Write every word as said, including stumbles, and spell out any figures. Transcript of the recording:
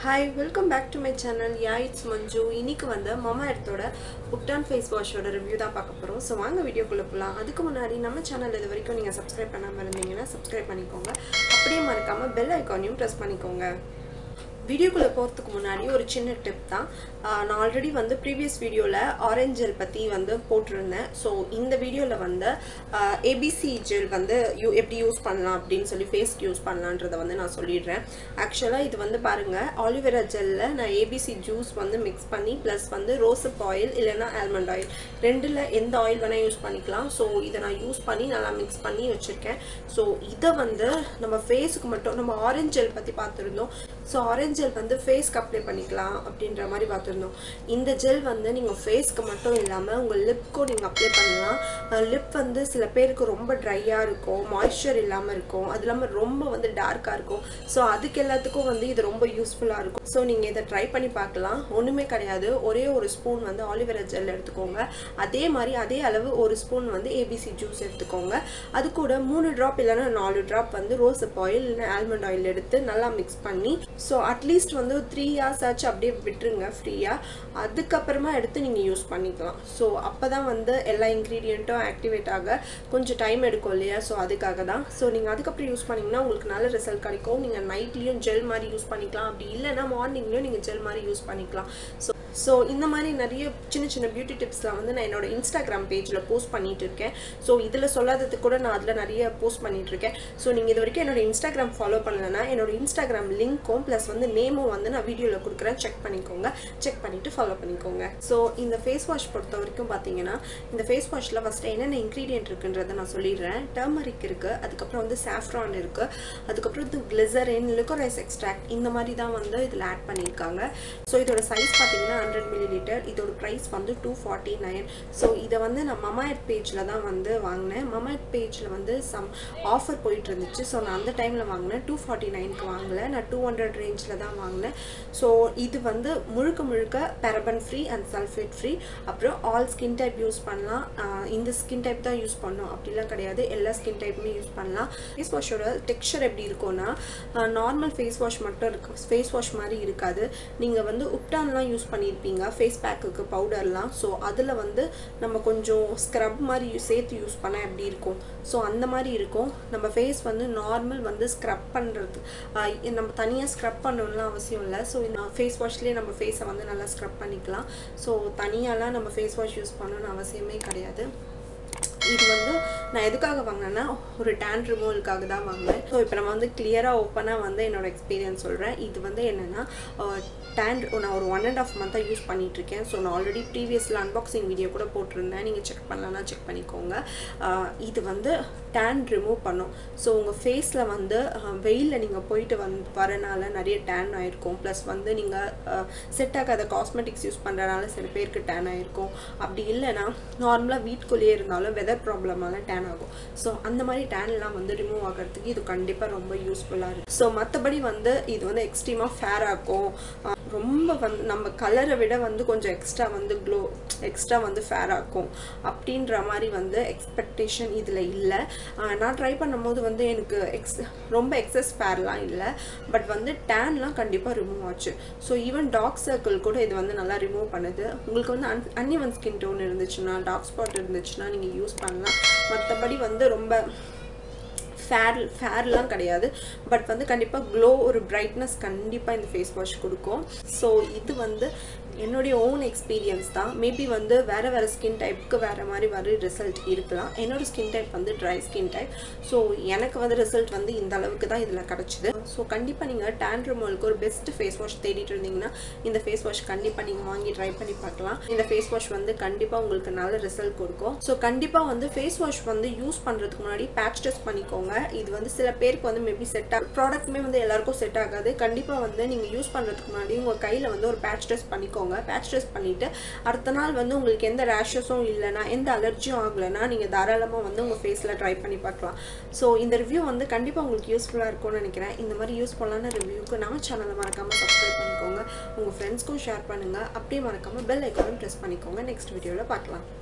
Hi, welcome back to my channel. Yeah, it's Manju. இன்னைக்கு வந்து Mamaearth-ஓட Upton face wash-ஓட review தான் பார்க்க போறோம். சோ வாங்க வீடியோக்குள்ள போலாம். அதுக்கு முன்னாடி நம்ம சேனல் இது வரைக்கும் நீங்க subscribe பண்ணாம இருந்தீங்கன்னா subscribe பண்ணிக்கோங்க. அப்படியே மறக்காம bell icon-ஐயும் press பண்ணிக்கோங்க. வீடியோக்குள்ள போறதுக்கு முன்னாடி ஒரு சின்ன டிப் தான். நான் ஆல்ரெடி வந்து previous வீடியோல ஆரஞ்சு ஜெல் பத்தி வந்து போட்டுருந்தேன். சோ இந்த வீடியோல வந்து A B C ஜெல் வந்து எப்படி யூஸ் பண்ணலாம் அப்படினு சொல்லி ஃபேஸ்க்கு யூஸ் பண்ணலாம்ன்றத வந்து நான் சொல்லிடுறேன். एक्चुअली இது வந்து பாருங்க ஆலிவேரா ஜெல்ல நான் A B C ஜூஸ் வந்து mix பண்ணி plus வந்து ரோசப் ஆயில் இல்லனா ஆல்மண்ட் ஆயில் ரெண்டுல எந்த ஆயில் வேணா யூஸ் பண்ணிக்கலாம். சோ இத நான் யூஸ் பண்ணி நல்லா mix பண்ணி வச்சிருக்கேன். சோ இத வந்து நம்ம ஃபேஸ்க்கு மட்டும் நம்ம ஆரஞ்சு ஜெல் பத்தி பார்த்திருந்தோம். சோ ஆரஞ்சு ஜெல் வந்து ஃபேஸ்க்கு அப்ளை பண்ணிக்கலாம் அப்படின்ற மாதிரி பார்த்திருந்தோம். இந்த ஜெல் வந்து நீங்க ஃபேஸ்க்கு மட்டும் இல்லாம உங்க லிப்க்கு நீங்க அப்ளை பண்ணலாம். லிப் வந்து சில பேருக்கு ரொம்ப ட்ரையா இருக்கும், மாய்ஸ்சர் இல்லாம இருக்கும், அது இல்லாம ரொம்ப வந்து டார்க்கா இருக்கும். சோ அதுக்கு எல்லாத்துக்கும் வந்து இது ரொம்ப யூஸ்ஃபுல்லா இருக்கும். சோ நீங்க இத ட்ரை பண்ணி பார்க்கலாம். ஒண்ணுமே கிடையாது. ஒரே ஒரு ஸ்பூன் வந்து ஆலிவேரா ஜெல் எடுத்துக்கோங்க. அதே மாதிரி அதே அளவு ஒரு ஸ்பூன் வந்து A B C ஜூஸ் எடுத்துக்கோங்க. அது கூட மூணு டிராப் இல்லனா நாலு டிராப் வந்து ரோசப் ஆயில் இல்ல ஆல்மண்ட் ஆயில் எடுத்து நல்லா mix பண்ணி சோ அட்லீஸ்ட் வந்து three hours ஆச்சு அப்படியே விட்டுருங்க ஃப்ரீயா. அதுக்கு அப்புறமா எடுத்து நீங்க யூஸ் பண்ணிக்கலாம். சோ அப்பதான் வந்து எல்லா இன்கிரிடியன்ட்டும் ஆக்டிவேட் ஆக கொஞ்சம் டைம் எடுக்கும் இல்லையா. சோ அதுக்காக தான். சோ நீங்க அதுக்கு அப்புறம் யூஸ் பண்ணீங்கன்னா உங்களுக்கு நல்ல ரிசல்ட் கிடைக்கும். நீங்க நைட்லயும் ஜெல் மாதிரி யூஸ் பண்ணிக்கலாம். அப்படி இல்லனா மார்னிங்லயும் நீங்க ஜெல் மாதிரி யூஸ் பண்ணிக்கலாம். சோ சோ இந்த மாதிரி நிறைய சின்ன சின்ன பியூட்டி டிப்ஸ்லாம் வந்து நான் என்னோட Instagram பேஜ்ல போஸ்ட் பண்ணிட்டு இருக்கேன். சோ இதுல சொல்லாதது கூட நான் அதுல நிறைய போஸ்ட் பண்ணிட்டு இருக்கேன். சோ நீங்க இதுவரைக்கும் என்னோட Instagram ஃபாலோ பண்ணலனா என்னோட Instagram லிங்க்கும் plus வந்து நேமும் வந்து நான் வீடியோல கொடுக்கிறேன். செக் பண்ணிக்கோங்க. செக் பண்ணிட்டு ஃபாலோ பண்ணிக்கோங்க. சோ இந்த ஃபேஸ் வாஷ் பொறுத்த வரைக்கும் பாத்தீங்கன்னா இந்த ஃபேஸ் வாஷ்ல ஃபர்ஸ்ட் என்னென்ன இன்கிரிடியன்ட் இருக்குன்றதை நான் சொல்லிடுறேன். டர்மரிக் இருக்கு, அதுக்கு அப்புறம் வந்து saffron இருக்கு, அதுக்கு அப்புறம் இது glycerin, licorice extract இந்த மாதிரி தான் வந்து இதுல ஆட் பண்ணிருக்காங்க. சோ இதோட சைஸ் பாத்தீங்கன்னா one hundred milliliter. இதோட பிரைஸ் வந்து two forty-nine. சோ இத வந்து நான் Mamaearth பேஜ்ல தான் வந்து வாங்குனேன். Mamaearth பேஜ்ல வந்து சம் ஆஃபர் போயிட்டு இருந்துச்சு. சோ நான் அந்த டைம்ல வாங்குனேன். two forty-nine க்கு வாங்கல. நான் two hundred ரேஞ்ச்ல தான் வாங்குனேன். சோ இது வந்து முழுக்க முழுக்க paraben free and sulfate free. அப்புறம் all skin type யூஸ் பண்ணலாம். இந்த ஸ்கின் டைப் தான் யூஸ் பண்ணனும் அப்படிலாம் கிடையாது. எல்லா ஸ்கின் டைப்புமே யூஸ் பண்ணலாம். ஃபேஸ் வாஷோட டெக்ஸ்சர் எப்படி இருக்கும்னா நார்மல் ஃபேஸ் வாஷ் மட்டும் இருக்கு. ஃபேஸ் வாஷ் மாதிரி இருக்காது. நீங்க வந்து உப்டான்லாம் யூஸ் பண்ணிருப்பீங்க ஃபேஸ் பேக்குக்கு பவுடர்லாம். சோ அதுல வந்து நம்ம கொஞ்சம் ஸ்க்ரப் மாதிரி சேர்த்து யூஸ் பண்ணா எப்படி இருக்கும். சோ அந்த மாதிரி இருக்கும். நம்ம ஃபேஸ் வந்து நார்மல் வந்து ஸ்க்ரப் பண்றது நம்ம தனியா ஸ்க்ரப் பண்ணணும்லாம் அவசியம் இல்லை. ஸோ இந்த ஃபேஸ் வாஷ்லேயே நம்ம ஃபேஸை வந்து நல்லா ஸ்க்ரப் பண்ணிக்கலாம். ஸோ தனியாலாம் நம்ம ஃபேஸ் வாஷ் யூஸ் பண்ணணும்னு அவசியமே கிடையாது. இது வந்து நான் எதுக்காக வாங்கினேன்னா ஒரு டேன் ரிமூவலுக்காக தான் வாங்கினேன். ஸோ இப்போ நம்ம வந்து கிளியராக ஓப்பனாக வந்து என்னோட எக்ஸ்பீரியன்ஸ் சொல்கிறேன். இது வந்து என்னென்னா டேன் நான் ஒரு ஒன் அண்ட் ஆஃப் மந்த்தாக யூஸ் பண்ணிகிட்ருக்கேன். ஸோ நான் ஆல்ரெடி ப்ரீவியஸில் அன்பாக்சிங் வீடியோ கூட போட்டிருந்தேன். நீங்கள் செக் பண்ணலன்னா செக் பண்ணிக்கோங்க. இது வந்து டேன் ரிமூவ் பண்ணும். ஸோ உங்கள் ஃபேஸில் வந்து வெயிலில் நீங்கள் போயிட்டு வந்து வரனால நிறைய டேன் ஆகிருக்கும். ப்ளஸ் வந்து நீங்கள் செட் ஆகாத காஸ்மெட்டிக்ஸ் யூஸ் பண்ணுறனால சில பேருக்கு டேன் ஆகிருக்கும். அப்படி இல்லைன்னா நார்மலாக வீட்டுக்குள்ளேயே இருந்தாலும் வெதர் ப்ராப்ளமால டேன் ஆகும். ஸோ அந்த மாதிரி டேன்லாம் வந்து ரிமூவ் ஆகிறதுக்கு இது கண்டிப்பாக ரொம்ப யூஸ்ஃபுல்லாக இருக்குது. ஸோ மற்றபடி வந்து இது வந்து எக்ஸ்ட்ரீமாக ஃபேர் ஆகும். ரொம்ப வந்து நம்ம கலரை விட வந்து கொஞ்சம் எக்ஸ்ட்ரா வந்து க்ளோ எக்ஸ்ட்ரா வந்து ஃபேர் ஆகும் அப்படின்ற மாதிரி வந்து எக்ஸ்பெக்டேஷன் இதில் இல்லை. நான் ட்ரை பண்ணும்போது வந்து எனக்கு எக்ஸ் ரொம்ப எக்ஸஸ் ஃபேர்லாம் இல்லை. பட் வந்து டேன்லாம் கண்டிப்பாக ரிமூவ் ஆச்சு. ஸோ ஈவன் டார்க் சர்க்கிள் கூட இது வந்து நல்லா ரிமூவ் பண்ணுது. உங்களுக்கு வந்து அன் அன்இவன் ஸ்கின் டோன் இருந்துச்சுன்னா டார்க் ஸ்பாட் இருந்துச்சுன்னா நீங்கள் யூஸ் பண்ணலாம். மற்றபடி வந்து ரொம்ப ஃபேர் ஃபேர்லாம் கிடையாது. பட் வந்து கண்டிப்பாக க்ளோ ஒரு பிரைட்னஸ் கண்டிப்பாக இந்த ஃபேஸ் வாஷ் கொடுக்கும். ஸோ இது வந்து என்னுடைய ஓன் எக்ஸ்பீரியன்ஸ் தான். மேபி வந்து வேறு வேறு ஸ்கின் டைப்புக்கு வேறு மாதிரி வர ரிசல்ட் இருக்கலாம். என்னோடய ஸ்கின் டைப் வந்து ட்ரை ஸ்கின் டைப். ஸோ எனக்கு வந்து ரிசல்ட் வந்து இந்த அளவுக்கு தான் இதில் கிடச்சிது. ஸோ கண்டிப்பாக நீங்கள் டேன் ரிமூவலுக்கு ஒரு பெஸ்ட் ஃபேஸ் வாஷ் தேடிட்டு இருந்தீங்கன்னா இந்த ஃபேஸ் வாஷ் கண்டிப்பாக நீங்கள் வாங்கி ட்ரை பண்ணி பார்க்கலாம். இந்த ஃபேஸ் வாஷ் வந்து கண்டிப்பாக உங்களுக்கு நல்ல ரிசல்ட் கொடுக்கும். ஸோ கண்டிப்பாக வந்து ஃபேஸ் வாஷ் வந்து யூஸ் பண்ணுறதுக்கு முன்னாடி பேட்ச் டெஸ்ட் பண்ணிக்கோங்க. இது வந்து சில பேருக்கு வந்து மேபி செட் ஆகும். ப்ராடக்ட்டுமே வந்து எல்லாருக்கும் செட் ஆகாது. கண்டிப்பாக வந்து நீங்கள் யூஸ் பண்ணுறதுக்கு முன்னாடி உங்கள் கையில் வந்து ஒரு பேட்ச் டெஸ்ட் பண்ணிக்கோங்க. பேட்ச் டெஸ்ட் பண்ணிட்டு அடுத்த நாள் வந்து உங்களுக்கு எந்த ரேஷஸும் இல்லைனா எந்த அலர்ஜியும் ஆகலைன்னா நீங்கள் தாராளமாக வந்து உங்கள் ஃபேஸில் ட்ரை பண்ணி பார்க்கலாம். ஸோ இந்த ரிவ்யூ வந்து கண்டிப்பாக உங்களுக்கு யூஸ்ஃபுல்லாக இருக்கும்னு நினைக்கிறேன். இந்த மாதிரி யூஸ்ஃபுல்லான ரிவ்யூக்கு நம்ம சேனலை மறக்காமல் சப்ஸ்கிரைப் பண்ணிக்கோங்க. உங்கள் ஃப்ரெண்ட்ஸ்க்கும் ஷேர் பண்ணுங்கள். அப்படியே மறக்காமல் பெல் ஐக்கானும் ப்ரெஸ் பண்ணிக்கோங்க. நெக்ஸ்ட் வீடியோவில் பார்க்கலாம்.